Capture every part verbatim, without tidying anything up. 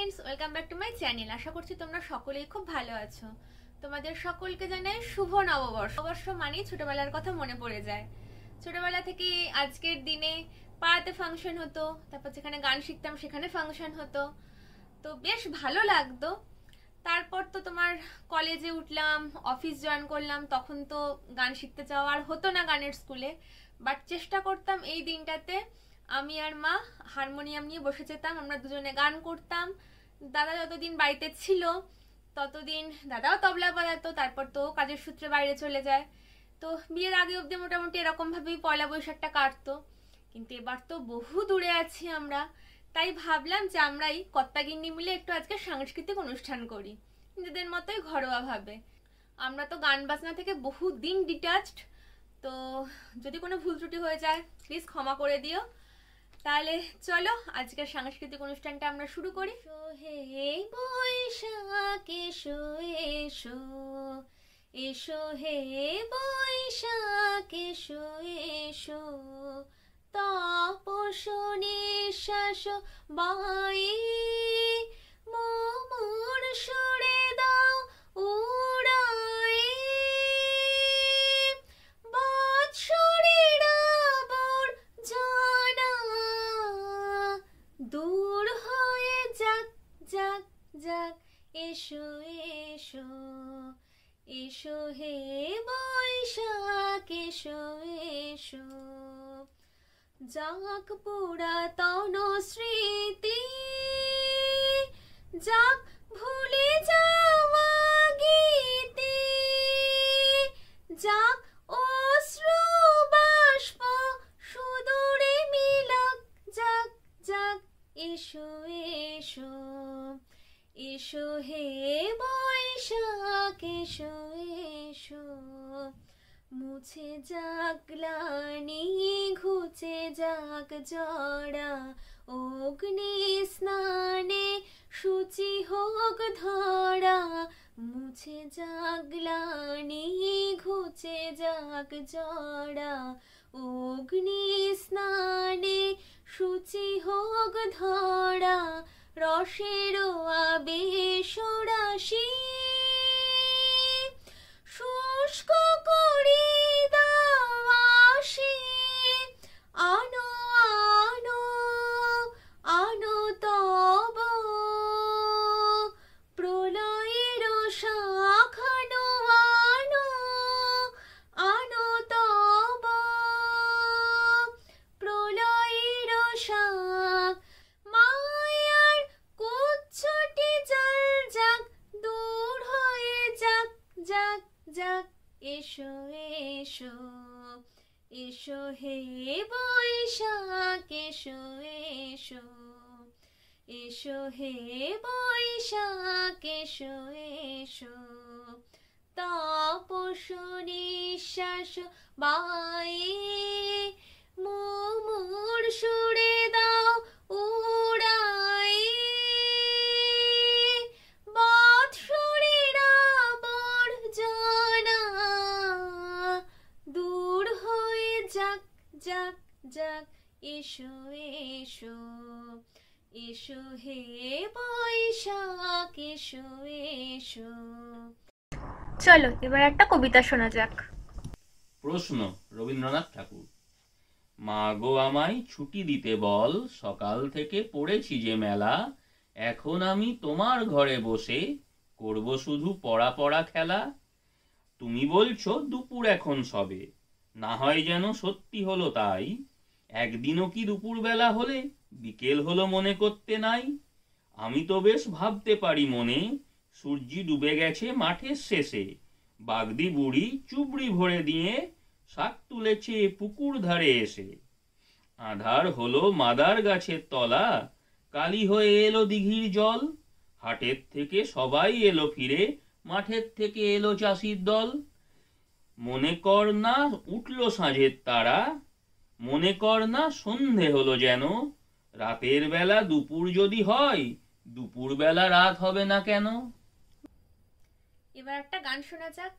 Friends, welcome back to my channel. আশা করছি তোমরা সকলেই খুব ভালো আছো। তোমাদের সকলকে জানাই শুভ নববর্ষ। নববর্ষ মানেই ছোটবেলার কথা মনে পড়ে যায়। ছোটবেলা থেকে আজকের দিনে পাড়াতে ফাংশন হতো, তারপর যেখানে গান শিখতাম সেখানে ফাংশন হতো, তো বেশ ভালো লাগতো। তারপর তো তোমার কলেজে উঠলাম, অফিস জয়েন করলাম, তখন তো গান শিখতে যাওয়া আর হতো না গানের স্কুলে। বাট চেষ্টা করতাম এই দিনটাতে আমি আর মা হারমোনিয়াম নিয়ে বসে যেতাম, আমরা দুজনে গান করতাম। দাদা যতদিন বাড়িতে ছিল ততদিন দাদাও তবলা বাজাতো, তারপর তো কাজের সূত্রে বাইরে চলে যায়। তো বিয়ের আগে অবধি মোটামুটি এরকম ভাবেই পয়লা বৈশাখটা কাটতো। কিন্তু এবার তো বহু দূরে আছি আমরা, তাই ভাবলাম যে আমরাই কর্তাগিন্নি মিলে একটু আজকে সাংস্কৃতিক অনুষ্ঠান করি নিজেদের মতোই ঘরোয়া ভাবে। আমরা তো গান বাজনা থেকে বহু দিন ডিটাচড, তো যদি কোনো ভুল ত্রুটি হয়ে যায় প্লিজ ক্ষমা করে দিও। তাহলে চলো আজকের সাংস্কৃতিক অনুষ্ঠানটা আমরা শুরু করি। হে বৈশাখ এসো এসো, এসো হে বৈশাখ এসো এসো, তপসনে শ্বাস বাই মোর সুরে দাও উড়াই, বৎসরের আবর্জনা দূর হয়ে যাক যাক যাক, এসো এসো, এসো হে বৈশাখ এসো এসো, যাক পুরাতন স্মৃতি, যাক ভুলে যাওয়া গীতি, যাক অশ্রু বাষ্প সুদূরে মিলাক, যাক যাক, এসো এসো, এসো হে বৈশাখ এসো এসো, মুছে যাক গ্লানি ঘুচে যাক জড়া, অগ্নি স্নানে শুচি হোক ধরা, মুছে যাক গ্লানি ঘুচে যাক জড়া, অগ্নি স্নানে শুচি হোক ধরা, রসের আবেশ রাশি শুষ্ক করি দাওয়াসি, আনো আনো আনো তব প্রলয়ের শাখানো, আনো আনো তব প্রলয়ের শাখ, মায়ার কুচ্ছটি জল যাক দূর হয়ে যাক যাক যাক, এসো এসো, এসো হে বৈশাখ এসো এসো, এসো হে বৈশাখ এসো এসো, তাপস নিঃশ্বাস বাই মোর সুরে দাও উড়াই, বৎসরের আবর্জনা দূর হয়ে যাক যাক যাক, এসো এসো, এসো হে বৈশাখ এসো এসো। চলো এবার একটা কবিতা শোনা যাক। প্রশ্ন, রবীন্দ্রনাথ ঠাকুর। মা গো আমায় ছুটি দিতে বল, সকাল থেকে পড়েছি যে মেলা, এখন আমি তোমার ঘরে বসে করব শুধু পড়া পড়া খেলা। তুমি বলছো দুপুর এখন সবে, না হয় যেন সত্যি হলো তাই, একদিনও কি দুপুর বেলা হলে বিকেল হলো মনে করতে নাই। আমি তো বেশ ভাবতে পারি মনে, সূর্যি ডুবে গেছে মাঠের শেষে, বাগদি বুড়ি চুবড়ি ভরে দিয়ে শাক তুলেছে পুকুর ধারে এসে, আধার হলো মাদার গাছের তলা, কালি হয়ে এলো দিঘির জল, হাটের থেকে সবাই এলো ফিরে, মাঠের থেকে এলো চাষির দল। মনে কর না উঠল সাঁঝের তারা, মনে কর না সন্ধে হলো যেন, রাতের বেলা দুপুর যদি হয়, দুপুর বেলা রাত হবে না কেন। এবার একটা গান শোনা যাক।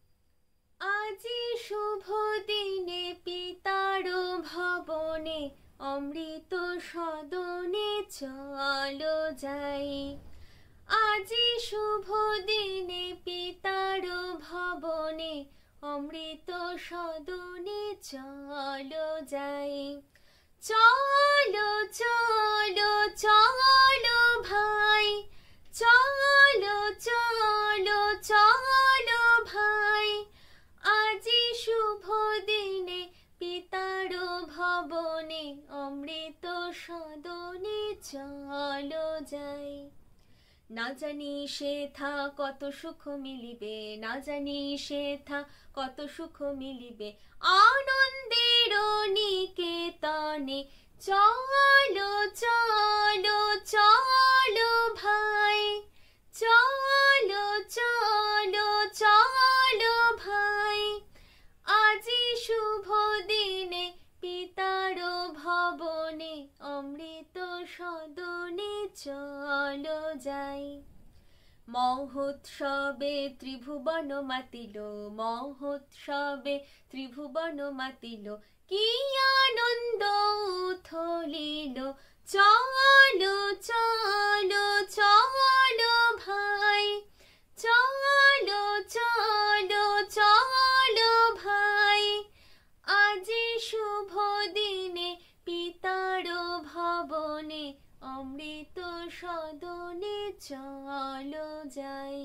আজি শুভ দিনে পিতার ভবনে অমৃত সদনে চলো যাই। আজি শুভ দিনে পিতার ভবনে, অমৃত সদনে চলো যাই। চলো চলো চলো ভাই, চলো চলো চলো ভাই, আজি শুভ দিনে পিতার ভবনে, অমৃত সদনে চলো যাই। না জানি সেথা কত সুখ মিলিবে, না জানি সেথা কত সুখ মিলিবে, আনন্দের নিকেতনে চলো চলো চলো ভাই, চলো চলো চলো ভাই, আজি শুভ দিনে পিতার ভবনে, অমৃত সদনে চলো যাই। মহোৎসবে ত্রিভুবন মাতিল, মহোৎসবে ত্রিভুবন মাতিল, কি আনন্দ উথলিল, চলো চলো চলো ভাই, চলো চলো চলো ভাই, আজি শুভ দিনে পিতার ভবনে, অমৃত সদনে চলো যাই।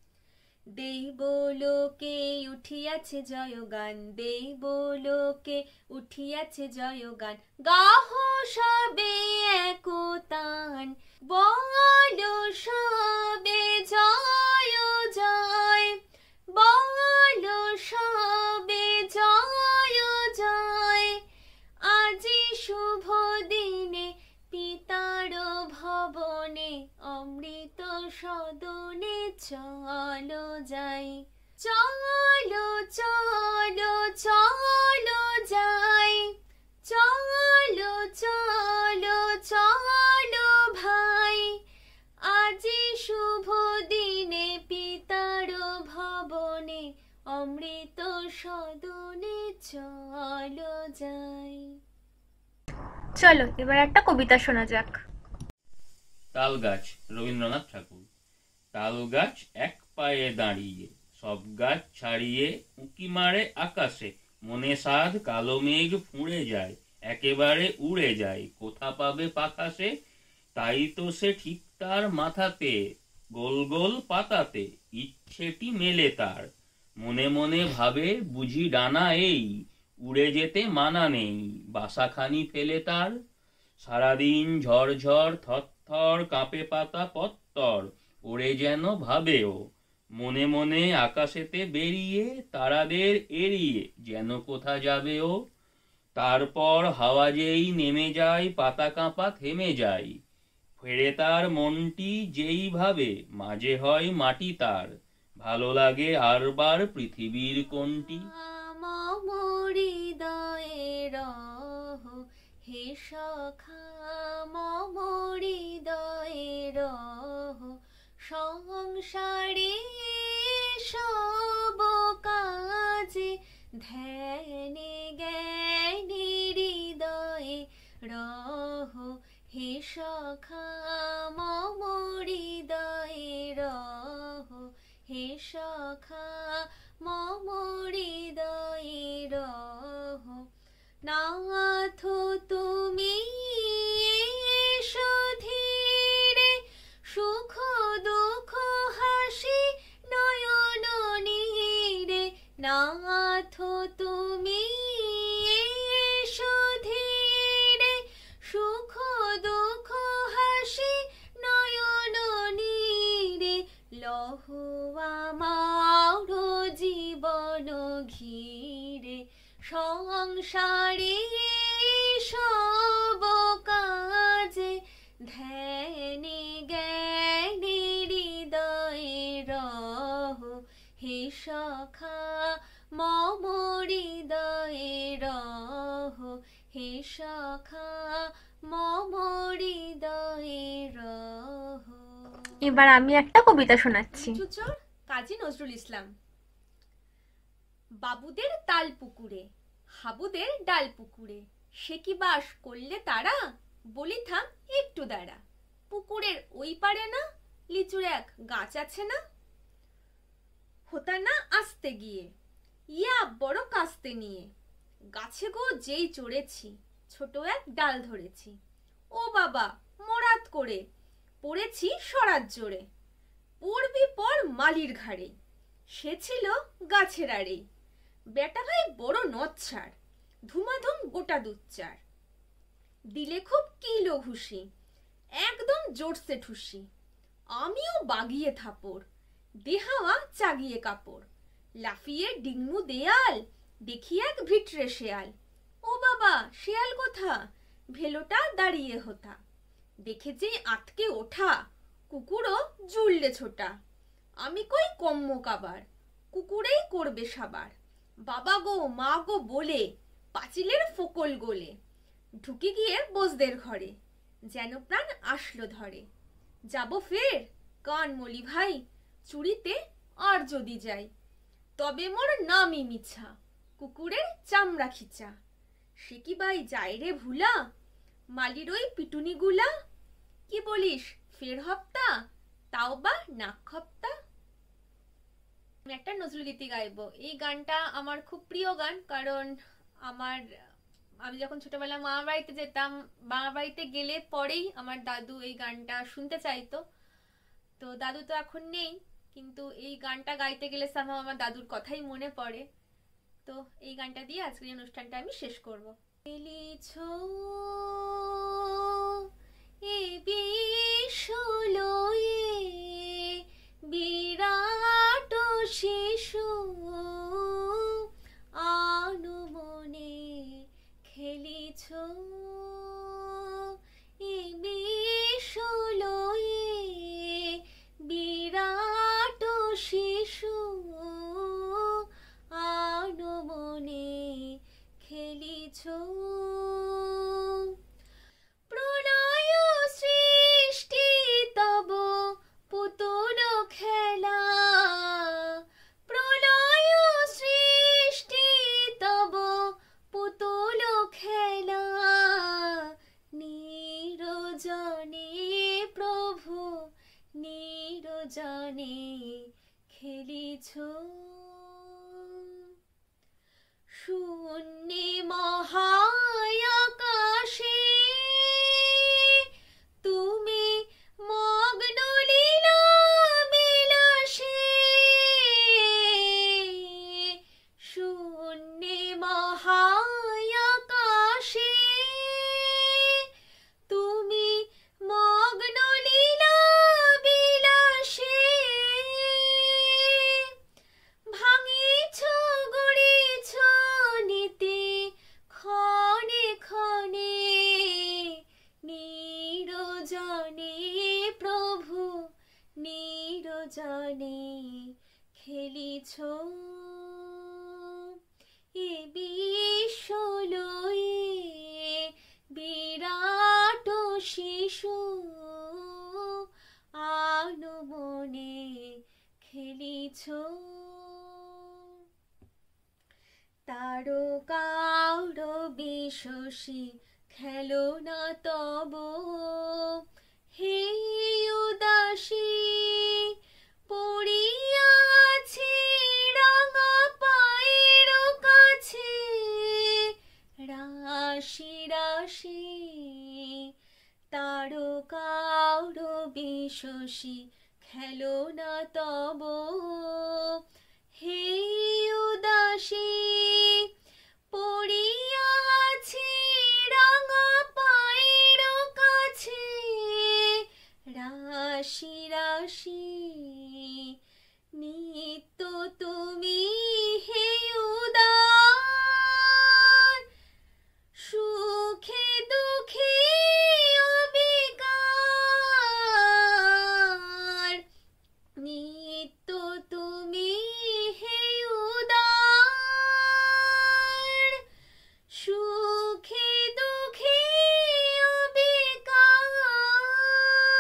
দেবলোকে উঠিয়াছে জয়গান, দেবলোকে উঠিয়াছে জয়গান, গাহ সবে একতান, বলো সবে জয় জয়, বলো সবে জয় জয়, আজি শুভ দিনে পিতার ভবনে, অমৃত সদনে চলো যাই। চলো চলো চলো যাই, চলো চলো চলো ভাই, আজি শুভ দিনে পিতার ভবনে, অমৃত সদনে চলো যাই। চলো এবার একটা কবিতা শোনা যাক। তাল গাছ, রবীন্দ্রনাথ ঠাকুর। তাল গাছ এক পায়ে দাঁড়িয়ে, সব গাছ ছাড়িয়ে উঁকি মারে আকাশে, মনে সাধ কালো মেঘ ফুঁড়ে যায়, একেবারে উড়ে যায়, কোথা পাবে পাখা সে, তাই তো সে ঠিক তার মাথাতে, গোল গোল পাতাতে ইচ্ছেটি মেলে তার, মনে মনে ভাবে বুঝি ডানা এই, উড়ে যেতে মানা নেই, বাসাখানি ফেলে তার, সারাদিন ঝড় ঝড় থর থর কাঁপে পাতা পত্তর, ওরে যেন ভাবেও, মনে মনে আকাশেতে বেরিয়ে তারাদের এড়িয়ে যেন কোথা যাবে ও, তারপর হাওয়া যেই নেমে যায় পাতা কাঁপা থেমে যায়, ফেরে তার মনটি যেই ভাবে মাঝে হয় মাটি তার, ভালো লাগে আরবার পৃথিবীর কোনটি। মমহৃদয়ের হে সখা, মমহৃদয়ের সংসারে সব কাজে, ধ্যানে জ্ঞানে হৃদয়ে রহ, হে সখা মমহৃদয়ের, হে সখা মমহৃদয়ের, নাথ তুমি এসো ধীরে, সুখ দুঃখ হাসি নয়ন নীরে, নাথ তুমি এসো ধীরে, সুখ দুঃখ হাসি নয়ন নীরে, লহ আমার জীবন ঘিরে, সংসারে সব কাজে, ধ্যানে জ্ঞানে হৃদয়ে রহ, হে সখা মম হৃদয়ে রহ, হে সখা মম হৃদয়ে রহ। এবার আমি একটা কবিতা শোনাচ্ছি। চুচুর কাজী নজরুল ইসলাম। বাবুদের তাল পুকুরে, হাবুদের ডাল পুকুরে, সে কি বাস করলে তারা, বলি থাম একটু দাঁড়া, পুকুরের ওই পারে না লিচুর এক গাছ আছে না? হোতা না আসতে গিয়ে ইয়া বড় কাস্তে নিয়ে, গাছে গো যেই চড়েছি ছোট এক ডাল ধরেছি, ও বাবা মরাত করে পড়েছি সরাত জোরে, পড়বি পর মালির ঘাড়ে, সে ছিল গাছের আড়ে, বেটা ভাই বড় নচ্ছার, ধুমাধুম গোটা দুচ্চার, দিলে খুব কিলো ঘুষি, একদম জোরসে ঠুসি, আমিও বাগিয়ে থাপড়, দেহাওয়া চাগিয়ে কাপড়, লাফিয়ে ডিঙ্গু দেয়াল, দেখি এক ভিটরে শেয়াল, ও বাবা শেয়াল কোথা, ভেলোটা দাঁড়িয়ে হোতা, দেখে যে আটকে ওঠা, কুকুরও জুড়লে ছোটা, আমি কই কম্ম কাবার, কুকুরেই করবে সাবার, বাবা গো মা গো বলে পাঁচিলের ফোকল গোলে, ঢুকে গিয়ে বসদের ঘরে, যেন প্রাণ আসলো ধরে, যাব ফের কান মলি ভাই, চুরিতে আর যদি যাই, তবে মোর নামই মিছা, কুকুরের চামড়া খিচা, সে কি ভাই যায় রে ভুলা, মালির ওই পিটুনি গুলা, কি বলিস ফের হপ্তা, তাও বা নাক হপ্তা। আমি একটা নজরুলগীতি গাইবো। এই গানটা আমার খুব প্রিয় গান, কারণ আমার আমি যখন ছোটবেলায় মামা বাড়িতে যেতাম, মামা বাড়িতে গেলে পরেই আমার দাদু এই গানটা শুনতে চাইতো। তো দাদু তো এখন নেই, কিন্তু এই গানটা গাইতে গেলে সামহাও আমার দাদুর কথাই মনে পড়ে। তো এই গানটা দিয়ে আজকের অনুষ্ঠানটা আমি শেষ করব। এলিছো এ বিশ্বলো এ বিরাট শিশু, আনুমনে খেলিছ এ বিশ্বলো এ বিরাট শিশু, আনুমনে খেলিছ, প্রণয় সৃষ্টি তব পুতুল খেলা, প্রণয় সৃষ্টি তব পুতুল খেলা, নিরজনে প্রভু নিরজনে খেলিছ, শূন্যে মহায়াকাশে তুমি মগ্ন লীলা বিলাসে, শূন্যে মহায়াকাশে তুমি মগ্ন লীলা বিলাসে, ভাঙিছ গড়িছ নীতি ক্ষণে ক্ষণে, নিরজনে প্রভু নিরজনে খেলিছ, এ বিশ্বলো এ বিরাট শিশু, আনুমনে খেলিছ, তারকার বিশ্বসী খেলো না তব, হে উদাসী পড়িয়াছে রাঙা পায়ের কাছে, রাশি রাশি তারকার বিশ্বসী খেলো না তব, হে উদাসী পড়িয়াছে রাঙা পায়ের কাছে, রাশি রাশি নিত্য তুমি হে উদার, সুখে দুঃখে অবিকার, নিত্য তুমি হে উদার, সুখে দুঃখে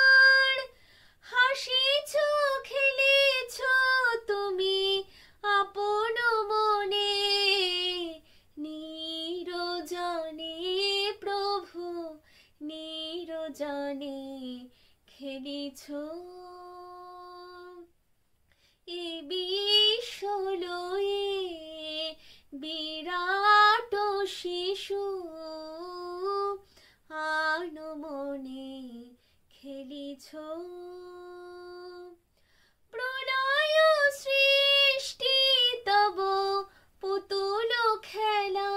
অবিকার, হাসিছ খেলেছ তুমি আপন খেলিছ এ বিশ্বলয়ে বিরাট শিশু আনমনে খেলিছ প্রলয় সৃষ্টি তব পুতুল খেলা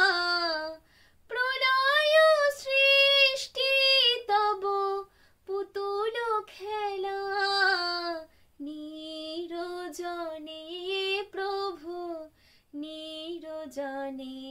প্রলয় সৃষ্টি তব পুতুল খেলা নিরজনে প্রভু নিরজনে